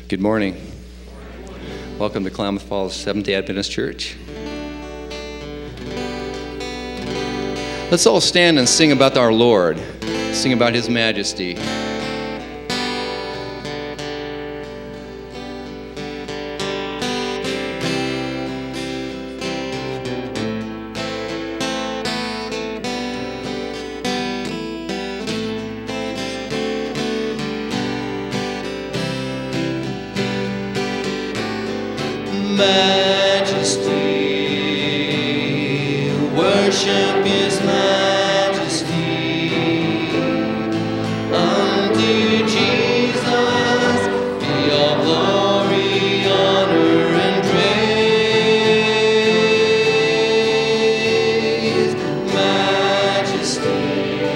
Good morning. Welcome to Klamath Falls Seventh-day Adventist Church. Let's all stand and sing about our Lord, sing about His majesty. Majesty, worship His majesty. Unto Jesus be all glory, honor, and praise. Majesty,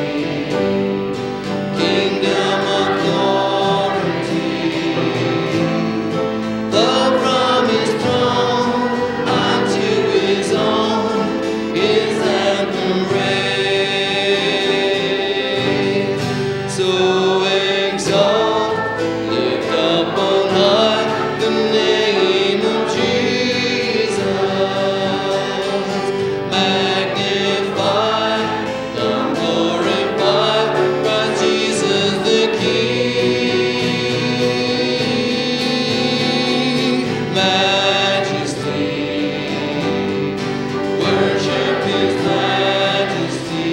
kingdom authority, the promised throne unto His own, His anthem raised. So exalt, lift up on high the name of Jesus. Magnify, come glorify Christ Jesus the King. Majesty, worship His majesty.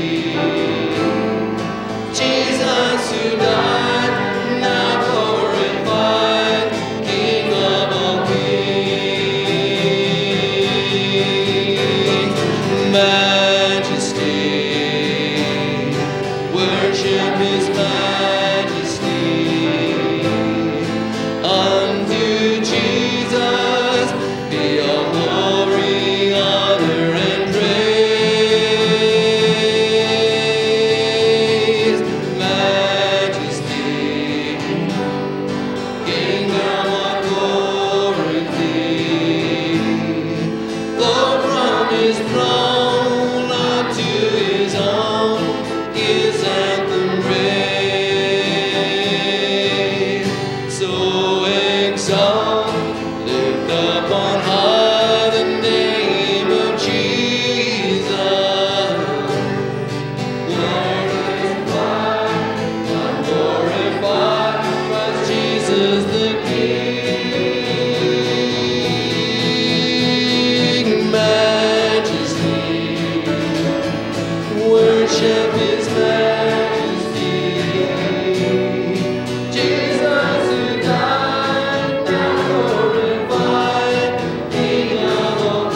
Jesus who died, now glorified, King of all kings. Majesty, worship His majesty. Unto Jesus be all glory, honor, and praise. Majesty, kingdom authority, the promised throne unto His own, His anthem raised. So exalt, lift up on high the name of Jesus. Glorify, come glorify Christ Jesus the King. Majesty, worship His majesty. Jesus who died, now glorified, King of all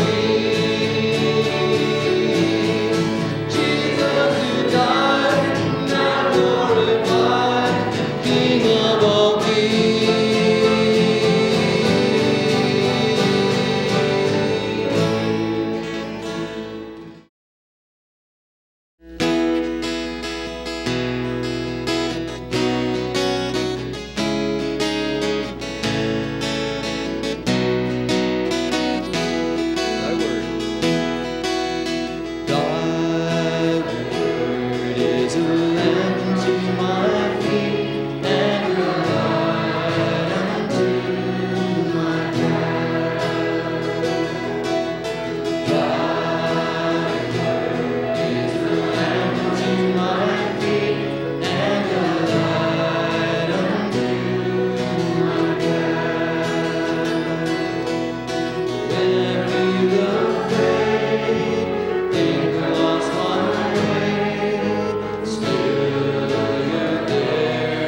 kings. Jesus who died, now glorified, King of all kings. Thy word. Thy word is a lamp unto my feet and a light unto my path. Thy word is a lamp unto my feet and a light unto my path. When I feel afraid, think I lost my way, still you're there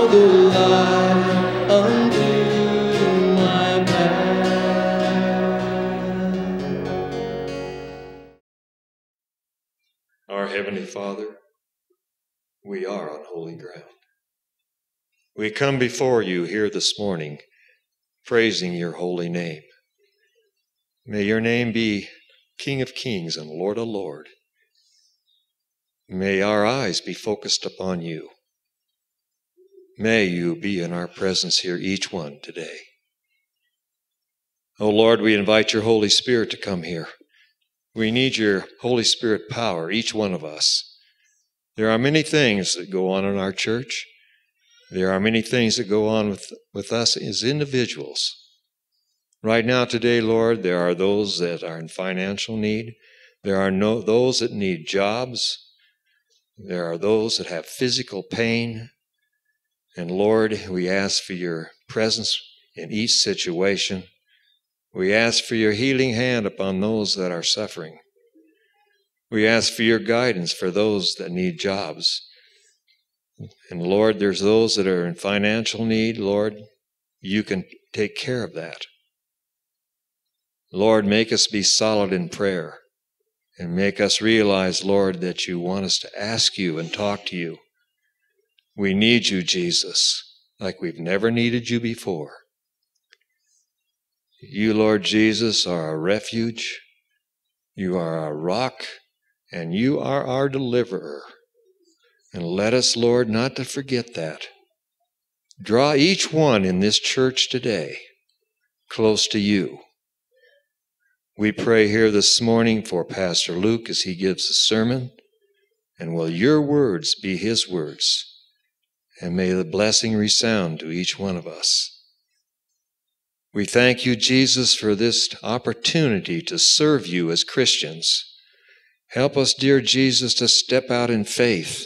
the light unto my path. Our Heavenly Father, we are on holy ground. We come before you here this morning, praising your holy name. May your name be King of Kings and Lord of Lords. May our eyes be focused upon you. May you be in our presence here, each one today. Oh Lord, we invite your Holy Spirit to come here. We need your Holy Spirit power, each one of us. There are many things that go on in our church. There are many things that go on with us as individuals. Right now today, Lord, there are those that are in financial need. There are those that need jobs. There are those that have physical pain. And Lord, we ask for your presence in each situation. We ask for your healing hand upon those that are suffering. We ask for your guidance for those that need jobs. And Lord, there's those that are in financial need. Lord, you can take care of that. Lord, make us be solid in prayer and make us realize, Lord, that you want us to ask you and talk to you. We need you, Jesus, like we've never needed you before. You, Lord Jesus, are our refuge. You are our rock, and you are our deliverer. And let us, Lord, not to forget that. Draw each one in this church today close to you. We pray here this morning for Pastor Luke as he gives the sermon, and will your words be his words, and may the blessing resound to each one of us. We thank you, Jesus, for this opportunity to serve you as Christians. Help us, dear Jesus, to step out in faith.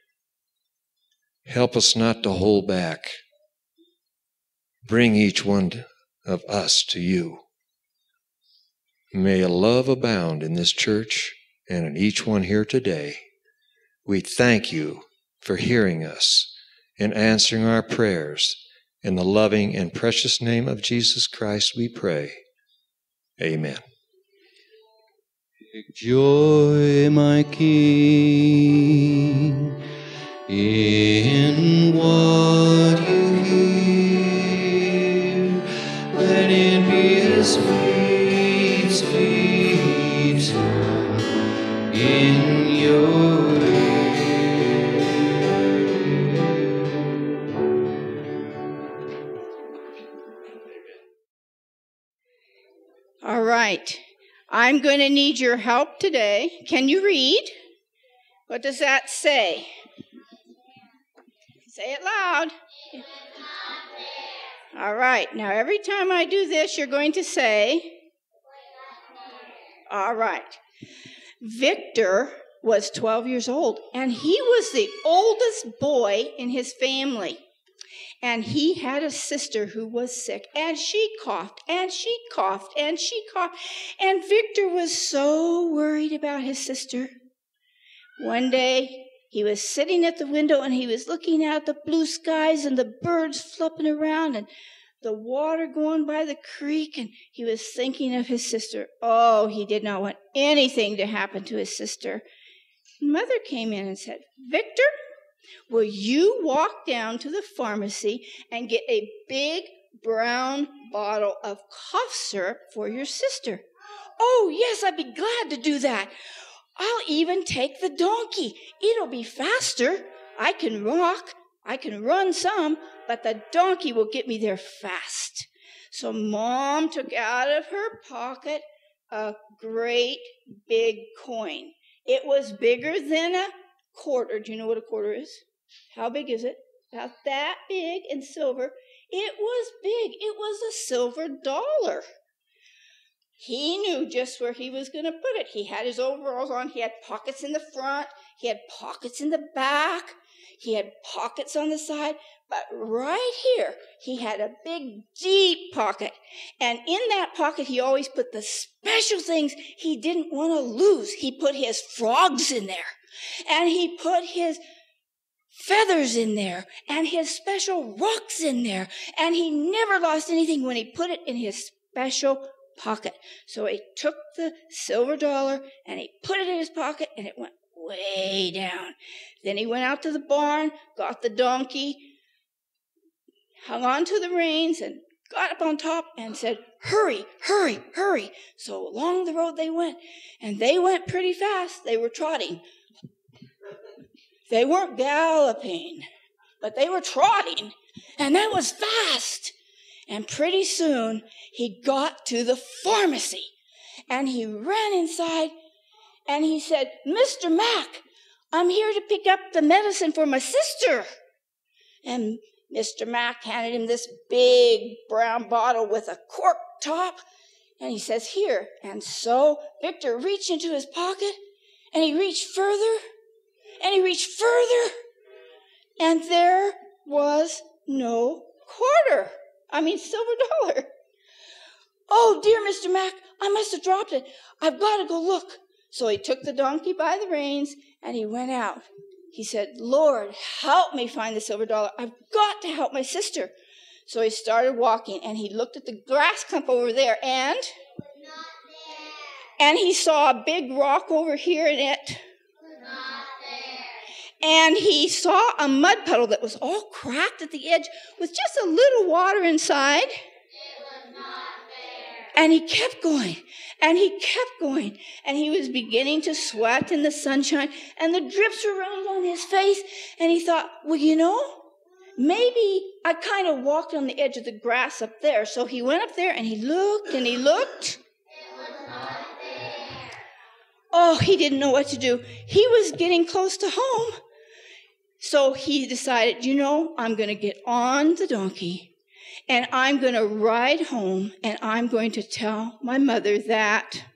Help us not to hold back. Bring each one of us to you. May a love abound in this church and in each one here today. We thank you for hearing us and answering our prayers. In the loving and precious name of Jesus Christ we pray. Amen. Take joy, my King, in what you hear. Let it be a sweet, sweet sound in your ear. All right. I'm going to need your help today. Can you read? What does that say? Say it loud. All right. Now, every time I do this, you're going to say, all right. Victor was 12 years old, and he was the oldest boy in his family. And he had a sister who was sick, and she coughed, and she coughed, and she coughed. And Victor was so worried about his sister. One day, he was sitting at the window, and he was looking out at the blue skies and the birds flipping around and the water going by the creek, and he was thinking of his sister. Oh, he did not want anything to happen to his sister. Mother came in and said, Victor, will you walk down to the pharmacy and get a big brown bottle of cough syrup for your sister? Oh, yes, I'd be glad to do that. I'll even take the donkey. It'll be faster. I can walk. I can run some, but the donkey will get me there fast. So Mom took out of her pocket a great big coin. It was bigger than a quarter. Do you know what a quarter is? How big is it? About that big and silver. It was big. It was a silver dollar. He knew just where he was going to put it. He had his overalls on. He had pockets in the front. He had pockets in the back. He had pockets on the side. But right here, he had a big, deep pocket. And in that pocket, he always put the special things he didn't want to lose. He put his frogs in there. And he put his feathers in there and his special rocks in there. And he never lost anything when he put it in his special pocket. So he took the silver dollar and he put it in his pocket, and it went way down. Then he went out to the barn, got the donkey, hung on to the reins, and got up on top and said, "Hurry, hurry, hurry." So along the road they went, and they went pretty fast. They were trotting. They weren't galloping, but they were trotting, and that was fast. And pretty soon he got to the pharmacy, and he ran inside, and he said, "Mr. Mack, I'm here to pick up the medicine for my sister." And Mr. Mack handed him this big brown bottle with a cork top, and he says, "Here." And so Victor reached into his pocket, and he reached further, and he reached further, and there was no silver dollar. "Oh, dear, Mr. Mack, I must have dropped it. I've got to go look." So he took the donkey by the reins, and he went out. He said, "Lord, help me find the silver dollar. I've got to help my sister." So he started walking, and he looked at the grass clump over there, and he saw a big rock over here in it. And he saw a mud puddle that was all cracked at the edge with just a little water inside. And he kept going, and he kept going, and he was beginning to sweat in the sunshine, and the drips were running down his face, and he thought, well, maybe I kind of walked on the edge of the grass up there. So he went up there, and he looked, and he looked. It was not there. Oh, he didn't know what to do. He was getting close to home. So he decided, I'm going to get on the donkey, and I'm going to ride home, and I'm going to tell my mother that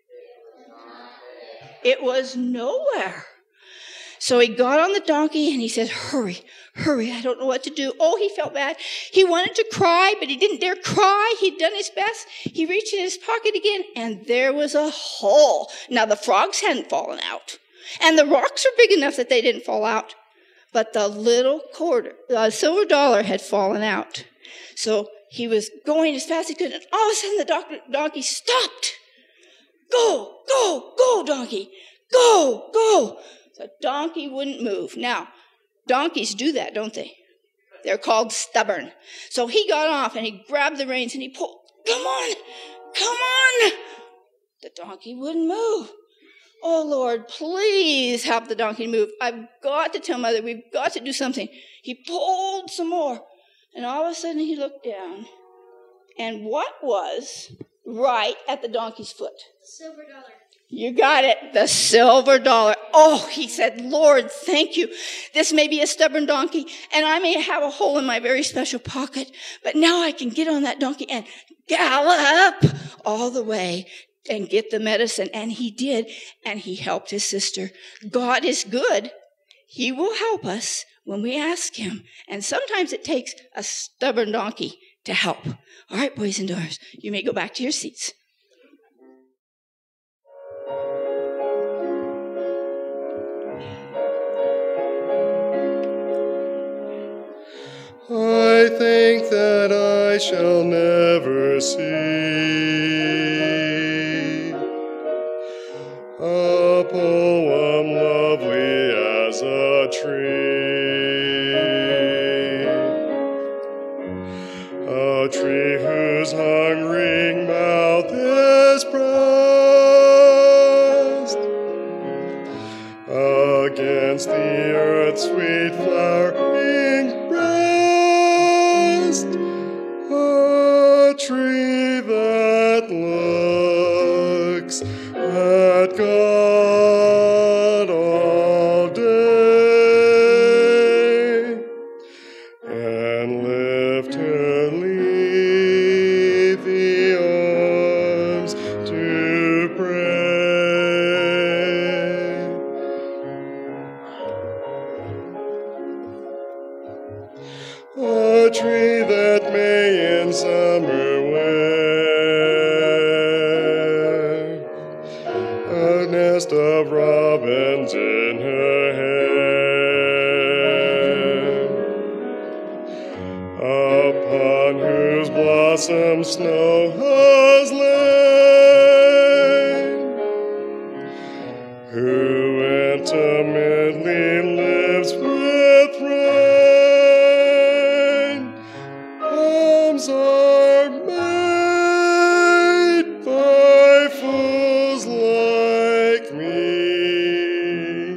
it was nowhere. So he got on the donkey, and he said, "Hurry, hurry, I don't know what to do." Oh, he felt bad. He wanted to cry, but he didn't dare cry. He'd done his best. He reached in his pocket again, and there was a hole. Now, the frogs hadn't fallen out, and the rocks were big enough that they didn't fall out. But the little silver dollar had fallen out. So he was going as fast as he could, and all of a sudden the donkey stopped. "Go, go, go, donkey, go, go." The donkey wouldn't move. Now, donkeys do that, don't they? They're called stubborn. So he got off, and he grabbed the reins, and he pulled. "Come on, come on." The donkey wouldn't move. "Oh, Lord, please help the donkey move. I've got to tell Mother. We've got to do something." He pulled some more, and all of a sudden he looked down. And what was right at the donkey's foot? Silver dollar. You got it, the silver dollar. Oh, he said, "Lord, thank you. This may be a stubborn donkey, and I may have a hole in my very special pocket, but now I can get on that donkey and gallop all the way and get the medicine." And he did, and he helped his sister. God is good. He will help us when we ask him. And sometimes it takes a stubborn donkey to help. All right, boys and girls, you may go back to your seats. I think that I shall never see a poem lovely as a tree whose hungering mouth is pressed against the earth's sweet flowering breast, a tree that looks at God all day and lift her leafy arms to pray. A tree that may in summer wear a nest of robins in her hair, some snow has lain, who intimately lives with rain. Homes are made by fools like me,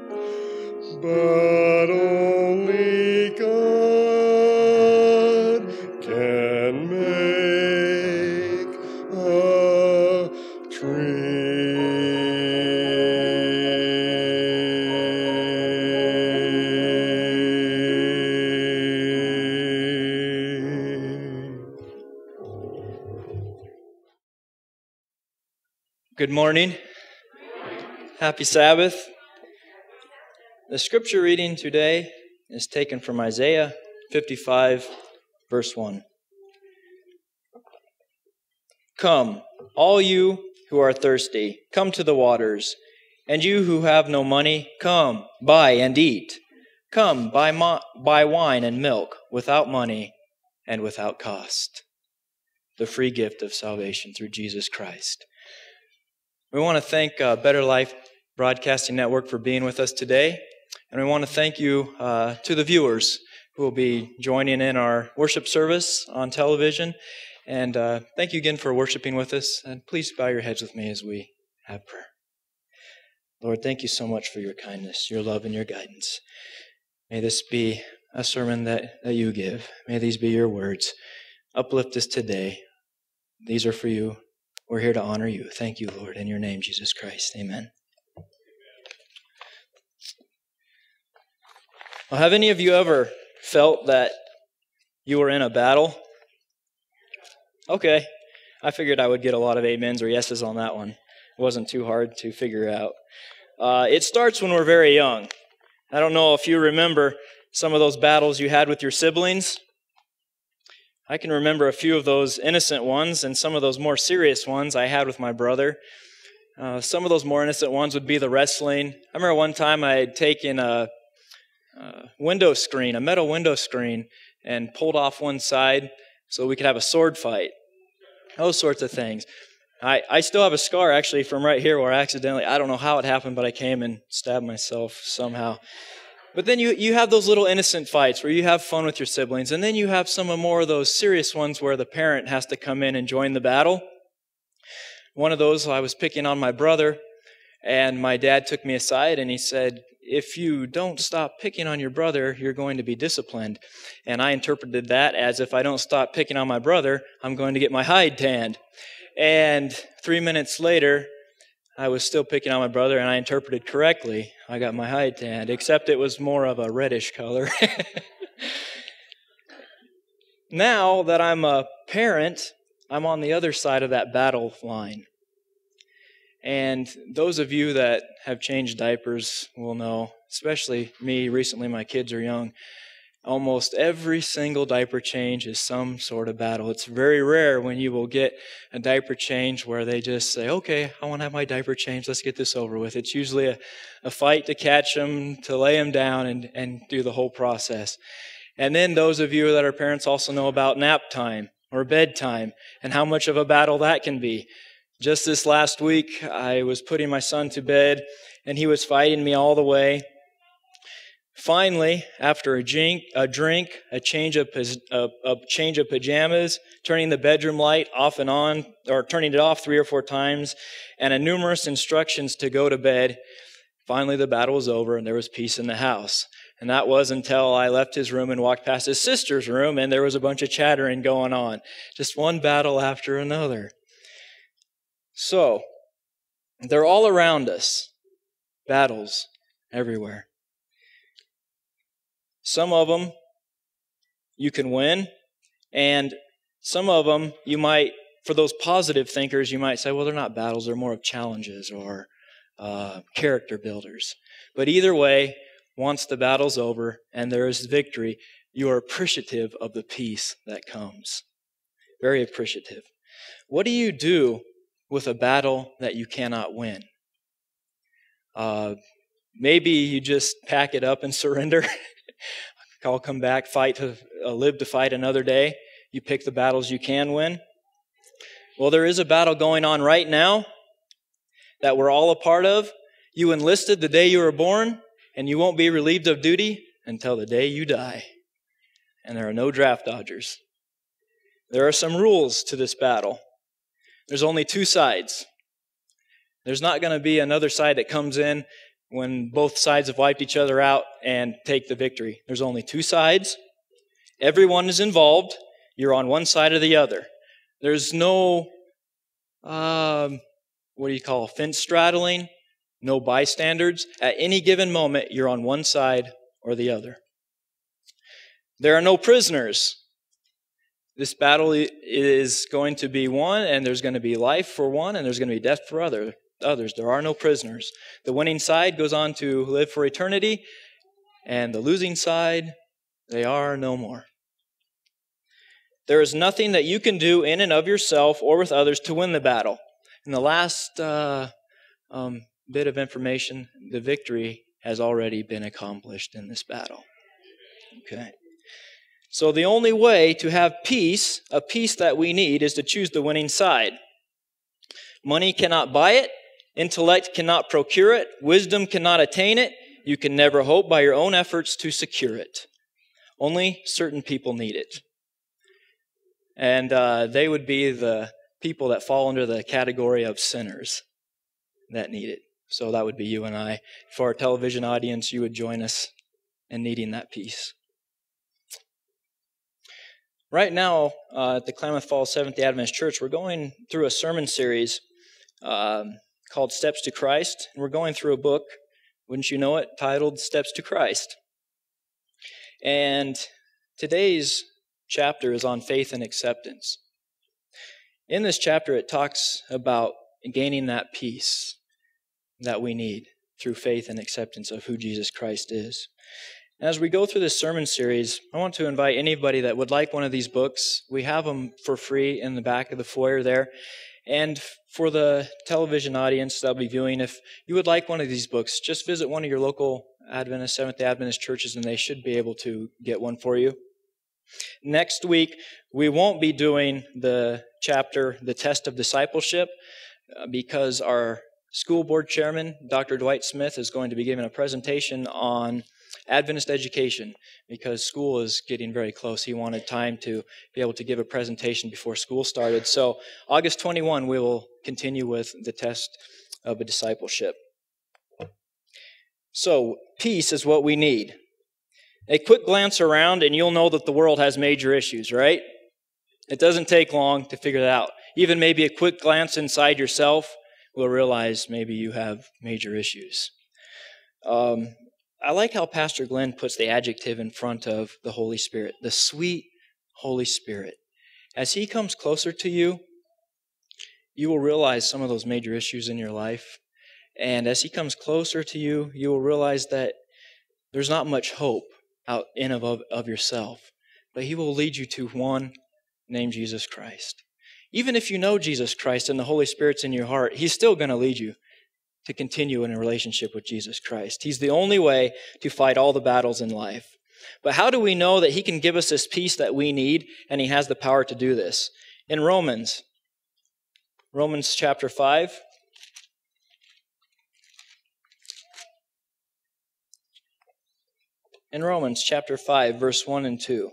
but only God can make a tree. Good morning. Happy Sabbath. The scripture reading today is taken from Isaiah 55, verse 1. Come, all you who are thirsty, come to the waters. And you who have no money, come, buy and eat. Come, buy wine and milk without money and without cost. The free gift of salvation through Jesus Christ. We want to thank Better Life Broadcasting Network for being with us today. And we want to thank you to the viewers who will be joining in our worship service on television. And thank you again for worshiping with us. And please bow your heads with me as we have prayer. Lord, thank you so much for your kindness, your love, and your guidance. May this be a sermon that you give. May these be your words. Uplift us today. These are for you. We're here to honor you. Thank you, Lord, in your name, Jesus Christ. Amen. Well, have any of you ever felt that you were in a battle? Okay. I figured I would get a lot of amens or yeses on that one. It wasn't too hard to figure out. It starts when we're very young. I don't know if you remember some of those battles you had with your siblings. I can remember a few of those innocent ones and some of those more serious ones I had with my brother. Some of those more innocent ones would be the wrestling. I remember one time I had taken a window screen, a metal window screen, and pulled off one side so we could have a sword fight. Those sorts of things. I still have a scar actually from right here where I accidentally, I don't know how it happened, but I came and stabbed myself somehow. But then you have those little innocent fights where you have fun with your siblings, and then you have some more of those serious ones where the parent has to come in and join the battle. One of those, I was picking on my brother, and my dad took me aside and he said, if you don't stop picking on your brother, you're going to be disciplined. And I interpreted that as if I don't stop picking on my brother, I'm going to get my hide tanned. And 3 minutes later, I was still picking on my brother, and I interpreted correctly. I got my hide tanned, except it was more of a reddish color. Now that I'm a parent, I'm on the other side of that battle line. And those of you that have changed diapers will know, especially me, recently my kids are young, almost every single diaper change is some sort of battle. It's very rare when you will get a diaper change where they just say, okay, I want to have my diaper changed, let's get this over with. It's usually a fight to catch them, to lay them down and do the whole process. And then those of you that are parents also know about nap time or bedtime and how much of a battle that can be. Just this last week, I was putting my son to bed and he was fighting me all the way. Finally, after a drink, a change of pajamas, turning the bedroom light off and on, or turning it off 3 or 4 times, and numerous instructions to go to bed, finally the battle was over and there was peace in the house. And that was until I left his room and walked past his sister's room and there was a bunch of chattering going on. Just one battle after another. So, they're all around us. Battles everywhere. Some of them you can win, and some of them you might, for those positive thinkers, you might say, well, they're not battles, they're more of challenges or character builders. But either way, once the battle's over and there is victory, you are appreciative of the peace that comes. Very appreciative. What do you do with a battle that you cannot win? Maybe you just pack it up and surrender. I'll come back, live to fight another day. You pick the battles you can win. Well, there is a battle going on right now that we're all a part of. You enlisted the day you were born, and you won't be relieved of duty until the day you die. And there are no draft dodgers. There are some rules to this battle. There's only two sides. There's not going to be another side that comes in when both sides have wiped each other out and take the victory. There's only two sides. Everyone is involved. You're on one side or the other. There's no, fence straddling, no bystanders. At any given moment, you're on one side or the other. There are no prisoners. This battle is going to be won, and there's going to be life for one, and there's going to be death for others. There are no prisoners. The winning side goes on to live for eternity, and the losing side, they are no more. There is nothing that you can do in and of yourself or with others to win the battle. In the last bit of information, the victory has already been accomplished in this battle. Okay. So the only way to have peace, a peace that we need, is to choose the winning side. Money cannot buy it. Intellect cannot procure it. Wisdom cannot attain it. You can never hope by your own efforts to secure it. Only certain people need it. And they would be the people that fall under the category of sinners that need it. So that would be you and I. For our television audience, you would join us in needing that peace. Right now, at the Klamath Falls Seventh-day Adventist Church, we're going through a sermon series called Steps to Christ. And we're going through a book, wouldn't you know it, titled Steps to Christ. And today's chapter is on faith and acceptance. In this chapter, it talks about gaining that peace that we need through faith and acceptance of who Jesus Christ is. And as we go through this sermon series, I want to invite anybody that would like one of these books. We have them for free in the back of the foyer there. And for the television audience that'll be viewing, if you would like one of these books, just visit one of your local Adventist, Seventh-day Adventist churches, and they should be able to get one for you. Next week, we won't be doing the chapter, The Test of Discipleship, because our school board chairman, Dr. Dwight Smith, is going to be giving a presentation on Adventist education because school is getting very close. He wanted time to be able to give a presentation before school started. So August 21, we will continue with the test of a discipleship. So peace is what we need. A quick glance around and you'll know that the world has major issues, right? It doesn't take long to figure that out. Even maybe a quick glance inside yourself will realize maybe you have major issues. I like how Pastor Glenn puts the adjective in front of the Holy Spirit, the sweet Holy Spirit. As He comes closer to you, you will realize some of those major issues in your life. And as He comes closer to you, you will realize that there's not much hope out in of yourself. But He will lead you to one named Jesus Christ. Even if you know Jesus Christ and the Holy Spirit's in your heart, He's still going to lead you to continue in a relationship with Jesus Christ. He's the only way to fight all the battles in life. But how do we know that He can give us this peace that we need and He has the power to do this? In Romans chapter 5. In Romans chapter 5, verse 1 and 2.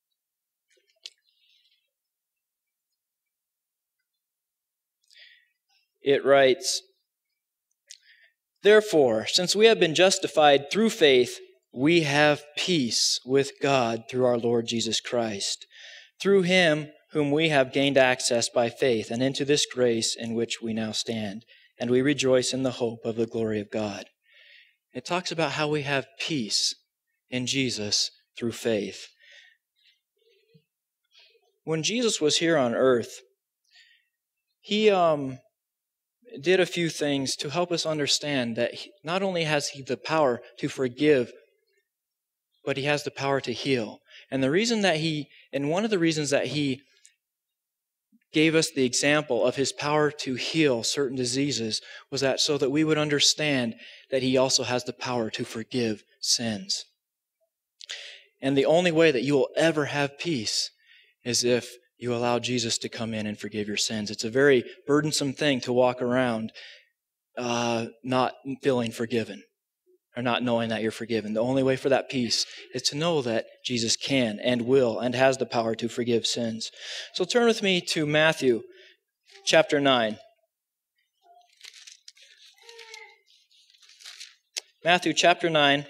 It writes, "Therefore, since we have been justified through faith, we have peace with God through our Lord Jesus Christ. Through Him whom we have gained access by faith and into this grace in which we now stand, and we rejoice in the hope of the glory of God." It talks about how we have peace in Jesus through faith. When Jesus was here on earth, He did a few things to help us understand that not only has He the power to forgive, but He has the power to heal. And one of the reasons that He gave us the example of His power to heal certain diseases was that so that we would understand that He also has the power to forgive sins. And the only way that you will ever have peace is if you allow Jesus to come in and forgive your sins. It's a very burdensome thing to walk around not feeling forgiven or not knowing that you're forgiven. The only way for that peace is to know that Jesus can and will and has the power to forgive sins. So turn with me to Matthew chapter 9. Matthew chapter 9.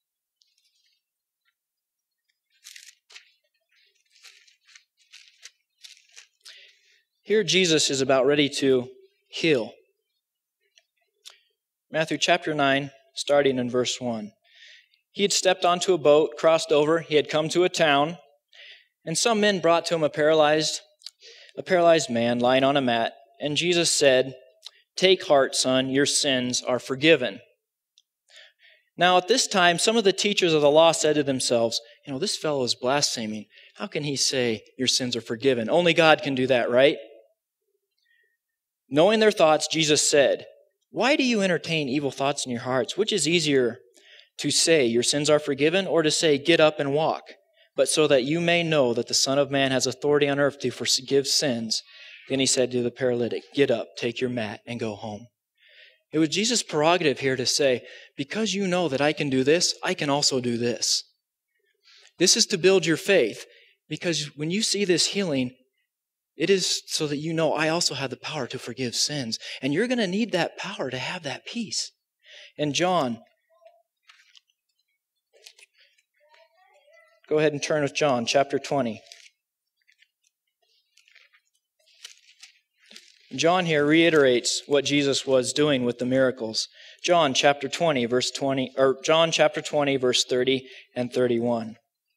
Here Jesus is about ready to heal. Matthew chapter 9, starting in verse 1. He had stepped onto a boat, crossed over, he had come to a town, and some men brought to him a paralyzed man lying on a mat, and Jesus said, "Take heart, son, your sins are forgiven." Now at this time, some of the teachers of the law said to themselves, this fellow is blaspheming. How can he say your sins are forgiven? Only God can do that, right? Knowing their thoughts, Jesus said, "Why do you entertain evil thoughts in your hearts? Which is easier, to say your sins are forgiven, or to say get up and walk? But so that you may know that the Son of Man has authority on earth to forgive sins." Then he said to the paralytic, "Get up, take your mat, and go home." It was Jesus' prerogative here to say, because you know that I can do this, I can also do this. This is to build your faith, because when you see this healing, it is so that you know I also have the power to forgive sins. And you're going to need that power to have that peace. And John, go ahead and turn with John chapter 20. John here reiterates what Jesus was doing with the miracles. John chapter 20 verse 30 and 31.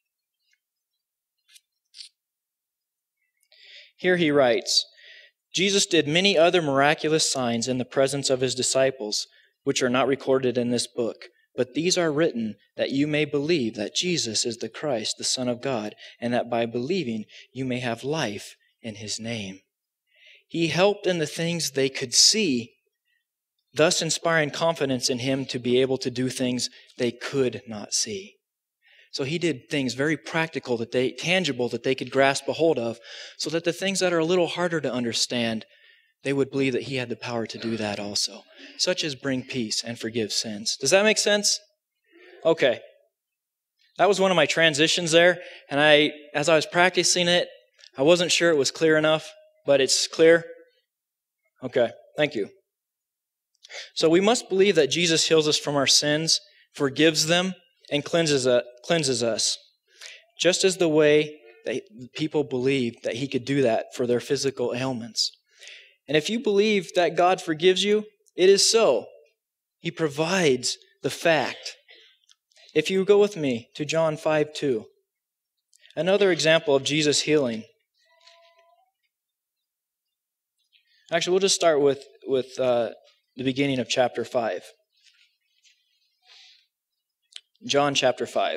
Here he writes, "Jesus did many other miraculous signs in the presence of his disciples, which are not recorded in this book. But these are written that you may believe that Jesus is the Christ, the Son of God, and that by believing you may have life in his name." He helped in the things they could see, thus inspiring confidence in him to be able to do things they could not see. So he did things very practical, tangible, that they could grasp a hold of, so that the things that are a little harder to understand, they would believe that he had the power to do that also, such as bring peace and forgive sins. Does that make sense? Okay. That was one of my transitions there, and as I was practicing it, I wasn't sure it was clear enough, but it's clear? Okay, thank you. So we must believe that Jesus heals us from our sins, forgives them, and cleanses us, just as the way that people believed that he could do that for their physical ailments. And if you believe that God forgives you, it is so. He provides the fact. If you go with me to John 5:2, another example of Jesus healing. Actually, we'll just start with the beginning of chapter 5. John chapter 5.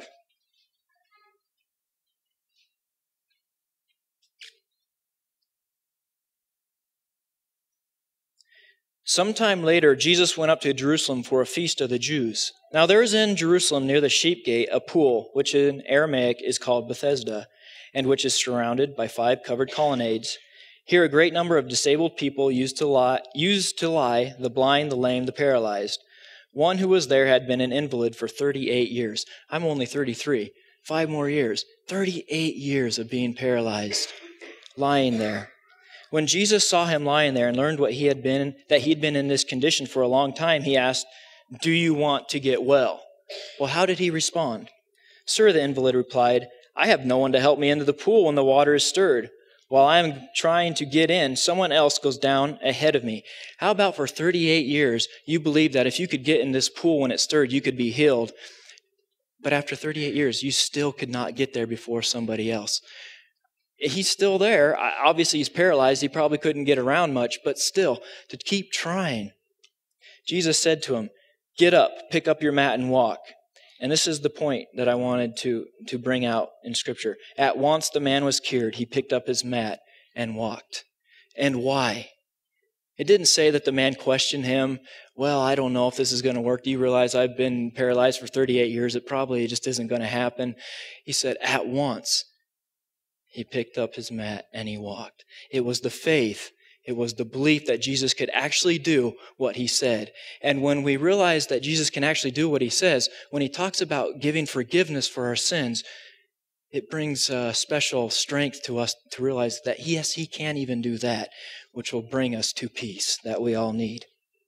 Sometime later, Jesus went up to Jerusalem for a feast of the Jews. Now there is in Jerusalem near the sheep gate a pool, which in Aramaic is called Bethesda, and which is surrounded by 5 covered colonnades. Here a great number of disabled people used to lie, the blind, the lame, the paralyzed. One who was there had been an invalid for 38 years. I'm only 33. 5 more years. 38 years of being paralyzed, lying there. When Jesus saw him lying there and learned that he'd been in this condition for a long time, he asked, "Do you want to get well?" Well, how did he respond? "Sir," the invalid replied, "I have no one to help me into the pool when the water is stirred. While I am trying to get in, someone else goes down ahead of me. How about for 38 years, you believed that if you could get in this pool when it stirred, you could be healed. But after 38 years, you still could not get there before somebody else." He's still there. Obviously, he's paralyzed. He probably couldn't get around much, but still, to keep trying. Jesus said to him, "Get up, pick up your mat and walk." And this is the point that I wanted to bring out in Scripture. At once the man was cured. He picked up his mat and walked. And why? It didn't say that the man questioned him. "Well, I don't know if this is going to work. Do you realize I've been paralyzed for 38 years? It probably just isn't going to happen." He said, at once. He picked up his mat and he walked. It was the faith. It was the belief that Jesus could actually do what he said. And when we realize that Jesus can actually do what he says, when he talks about giving forgiveness for our sins, it brings special strength to us to realize that yes, he can even do that, which will bring us to peace that we all need.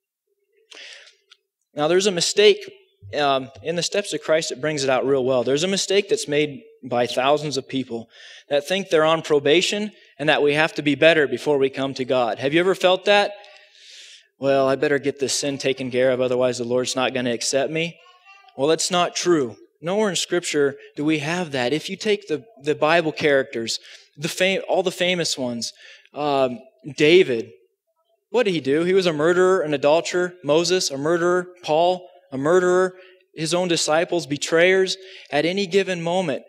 Now, there's a mistake in the steps of Christ. It brings it out real well. There's a mistake that's made by thousands of people that think they're on probation and that we have to be better before we come to God. Have you ever felt that? Well, I better get this sin taken care of, otherwise the Lord's not going to accept me. Well, that's not true. Nowhere in Scripture do we have that. If you take the Bible characters, all the famous ones, David, what did he do? He was a murderer, an adulterer. Moses, a murderer. Paul, a murderer. His own disciples, betrayers. At any given moment,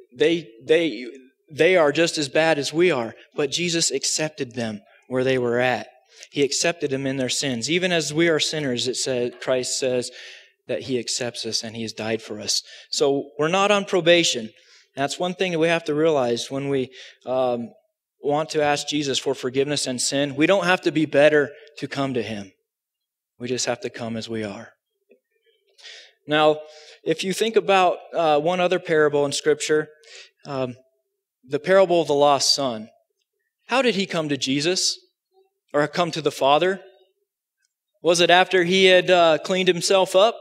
they are just as bad as we are. But Jesus accepted them where they were at. He accepted them in their sins. Even as we are sinners, Christ says that he accepts us and he has died for us. So we're not on probation. That's one thing that we have to realize when we want to ask Jesus for forgiveness and sin. We don't have to be better to come to him. We just have to come as we are. Now, if you think about one other parable in Scripture, the parable of the lost son, how did he come to Jesus or come to the Father? Was it after he had cleaned himself up?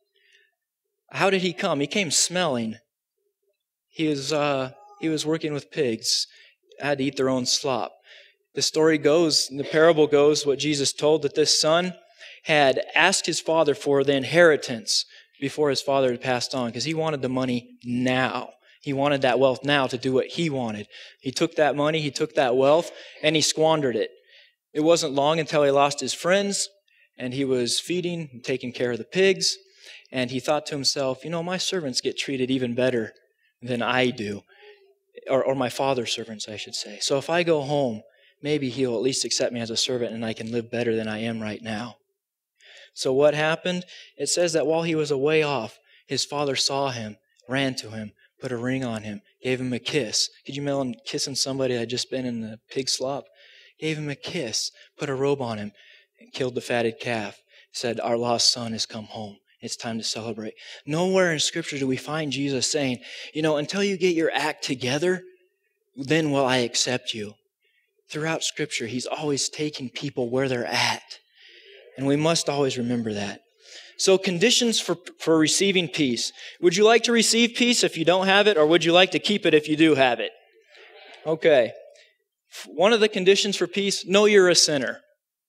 How did he come? He came smelling. He was working with pigs, had to eat their own slop. The story goes, the parable goes, what Jesus told, that this son had asked his father for the inheritance before his father had passed on, because he wanted the money now. He wanted that wealth now to do what he wanted. He took that money, he took that wealth, and he squandered it. It wasn't long until he lost his friends, and he was feeding and taking care of the pigs, and he thought to himself, my servants get treated even better than I do, or my father's servants, I should say. So if I go home, maybe he'll at least accept me as a servant and I can live better than I am right now. So what happened? It says that while he was away off, his father saw him, ran to him, put a ring on him, gave him a kiss. Could you imagine kissing somebody that had just been in the pig slop? Gave him a kiss, put a robe on him, and killed the fatted calf. Said, our lost son has come home. It's time to celebrate. Nowhere in Scripture do we find Jesus saying, until you get your act together, then will I accept you. Throughout Scripture, he's always taking people where they're at. And we must always remember that. So conditions for receiving peace. Would you like to receive peace if you don't have it, or would you like to keep it if you do have it? Okay. One of the conditions for peace, know you're a sinner.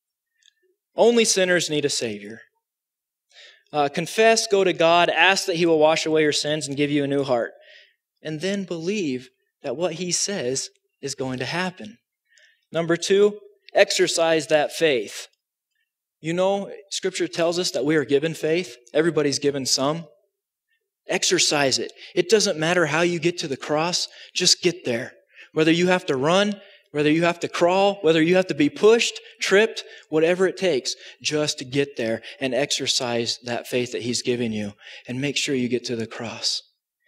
Only sinners need a Savior. Confess, go to God, ask that he will wash away your sins and give you a new heart. And then believe that what he says is going to happen. Number 2, exercise that faith. Scripture tells us that we are given faith. Everybody's given some. Exercise it. It doesn't matter how you get to the cross. Just get there. Whether you have to run, whether you have to crawl, whether you have to be pushed, tripped, whatever it takes, just to get there and exercise that faith that he's given you and make sure you get to the cross.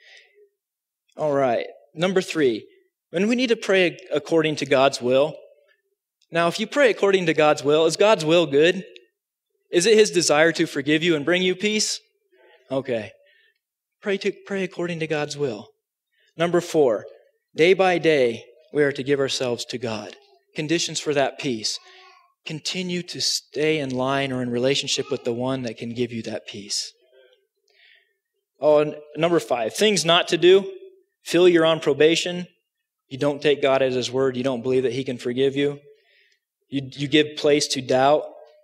All right. Number 3, when we need to pray according to God's will. Now, if you pray according to God's will, is God's will good? Is it his desire to forgive you and bring you peace? Okay. Pray according to God's will. Number 4, day by day, we are to give ourselves to God. Conditions for that peace. Continue to stay in line or in relationship with the one that can give you that peace. Oh, and number 5, things not to do. Feel you're on probation. You don't take God at his word. You don't believe that he can forgive you. You give place to doubt.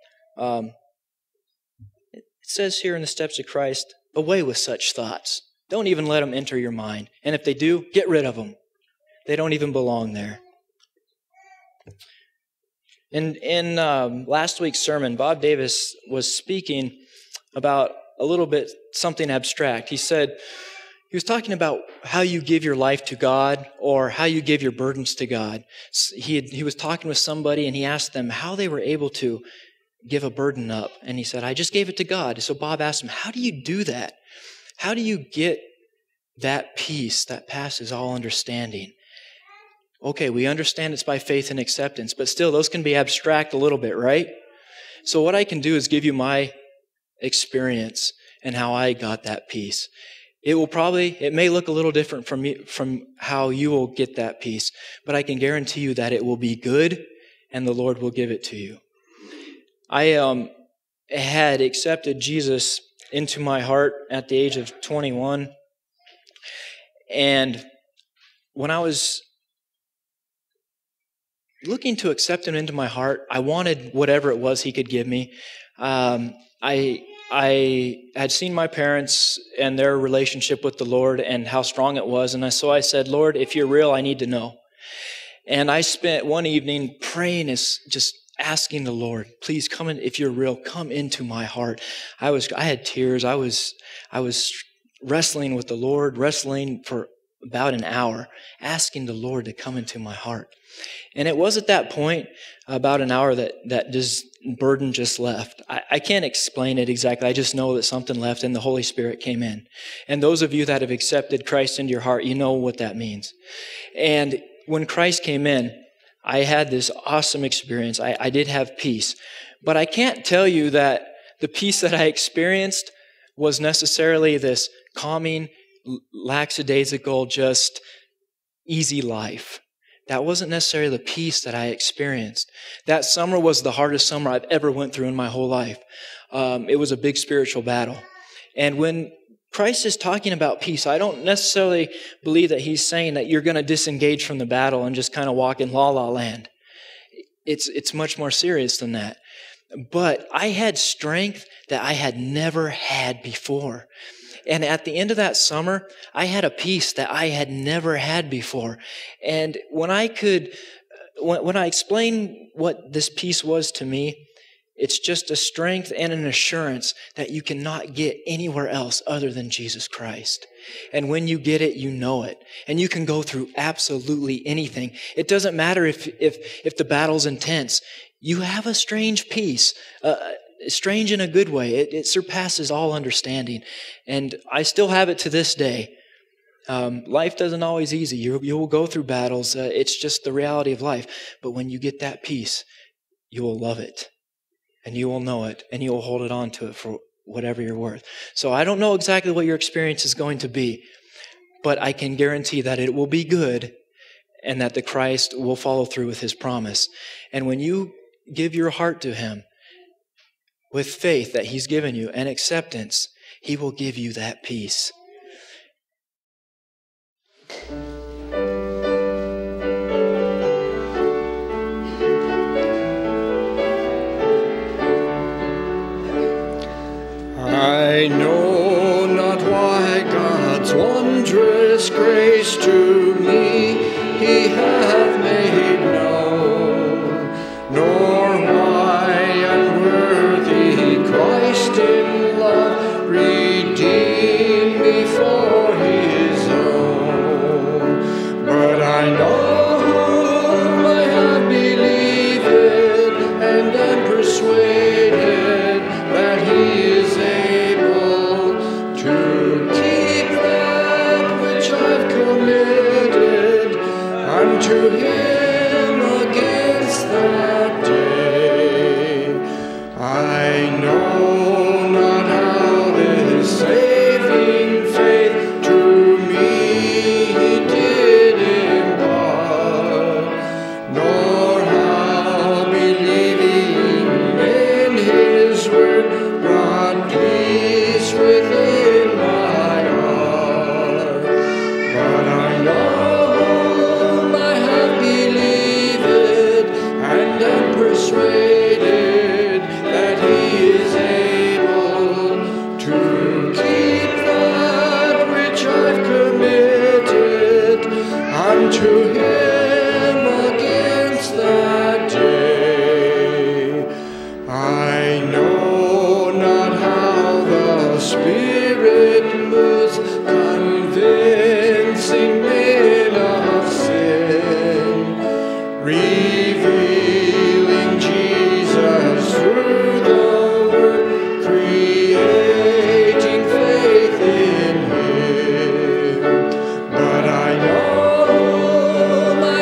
It says here in the steps of Christ, away with such thoughts. Don't even let them enter your mind. And if they do, get rid of them. They don't even belong there. In last week's sermon, Bob Davis was speaking about a little bit something abstract. He was talking about how you give your life to God or how you give your burdens to God. He was talking with somebody and he asked them how they were able to give a burden up. And he said, I just gave it to God. So Bob asked him, how do you do that? How do you get that peace that passes all understanding? Okay, we understand it's by faith and acceptance, but still those can be abstract a little bit, right? So what I can do is give you my experience and how I got that peace. It may look a little different from how you will get that peace, but I can guarantee you that it will be good and the Lord will give it to you. I had accepted Jesus into my heart at the age of 21. And when I was looking to accept him into my heart, I wanted whatever it was he could give me. I had seen my parents and their relationship with the Lord and how strong it was. And so I said, Lord, if you're real, I need to know. And I spent one evening praying, just asking the Lord, please come in. If you're real, come into my heart. I had tears. I was wrestling with the Lord, wrestling for about an hour, asking the Lord to come into my heart. And it was at that point, about an hour, that this burden just left. I can't explain it exactly. I just know that something left and the Holy Spirit came in. And those of you that have accepted Christ into your heart, you know what that means. And when Christ came in, I had this awesome experience. I did have peace. But I can't tell you that the peace that I experienced was necessarily this calming, lackadaisical, just easy life. That wasn't necessarily the peace that I experienced. That summer was the hardest summer I've ever went through in my whole life. It was a big spiritual battle. And when Christ is talking about peace, I don't necessarily believe that he's saying that you're going to disengage from the battle and just kind of walk in la-la land. It's much more serious than that. But I had strength that I had never had before. And at the end of that summer, I had a peace that I had never had before. And when I explain what this peace was to me, it's just a strength and an assurance that you cannot get anywhere else other than Jesus Christ. And when you get it, you know it. And you can go through absolutely anything. It doesn't matter if the battle's intense. You have a strange peace, strange in a good way. It surpasses all understanding. And I still have it to this day. Life doesn't always easy. You will go through battles. It's just the reality of life. But when you get that peace, you will love it. And you will know it, and you will hold it on to it for whatever you're worth. So I don't know exactly what your experience is going to be, but I can guarantee that it will be good and that the Christ will follow through with his promise. And when you give your heart to him with faith that he's given you and acceptance, he will give you that peace. I know not why God's wondrous grace to me he hath made known, nor why unworthy Christ in love redeemed me for his own. But I know whom I have believed and am persuaded that he is able to keep that which I've committed unto him against that day. I know not how this saving faith to me he did impart, nor how believing in his word brought peace within my heart. But I know whom I have believed and am persuaded that he is able to keep that which I've committed unto him against that day. I know not how the Spirit moves, convincing men of sin, revealing Jesus through the Word, creating faith in him. But I know whom I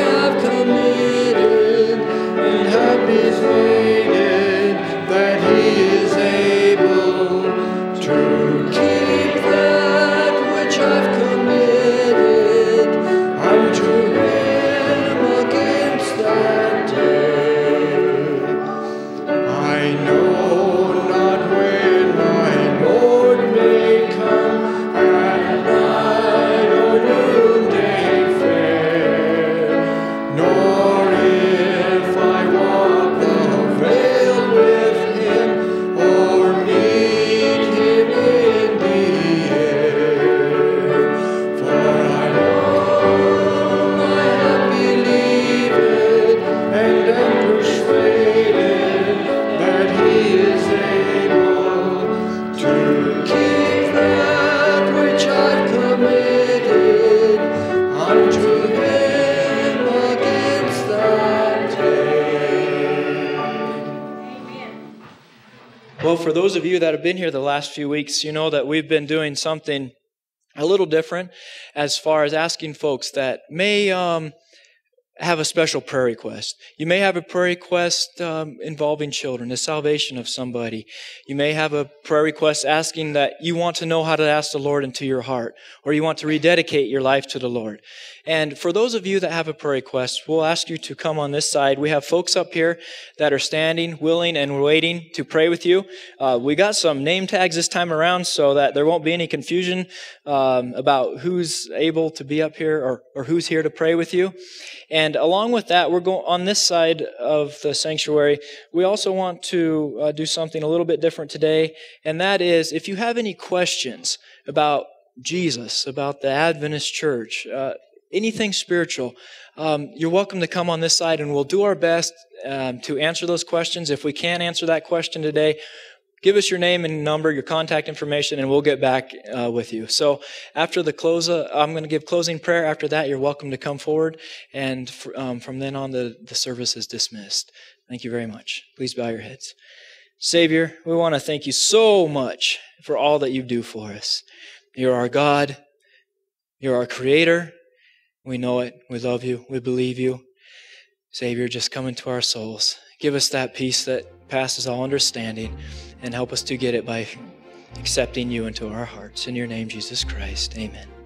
Well, for those of you that have been here the last few weeks, you know that we've been doing something a little different as far as asking folks that may have a special prayer request. You may have a prayer request involving children, the salvation of somebody. You may have a prayer request asking that you want to know how to ask the Lord into your heart, or you want to rededicate your life to the Lord. And for those of you that have a prayer request, we'll ask you to come on this side. We have folks up here that are standing, willing, and waiting to pray with you. We got some name tags this time around so that there won't be any confusion about who's able to be up here or who's here to pray with you. And along with that, we're going on this side of the sanctuary. We also want to do something a little bit different today, and that is if you have any questions about Jesus, about the Adventist church, anything spiritual, you're welcome to come on this side, and we'll do our best to answer those questions. If we can't answer that question today, give us your name and number, your contact information, and we'll get back with you. So after the close, I'm going to give closing prayer. After that, you're welcome to come forward, and from then on, the service is dismissed. Thank you very much. Please bow your heads. Savior, we want to thank you so much for all that you do for us. You're our God. You're our Creator. We know it. We love you. We believe you. Savior, just come into our souls. Give us that peace that passes all understanding, and help us to get it by accepting you into our hearts. In your name, Jesus Christ, amen.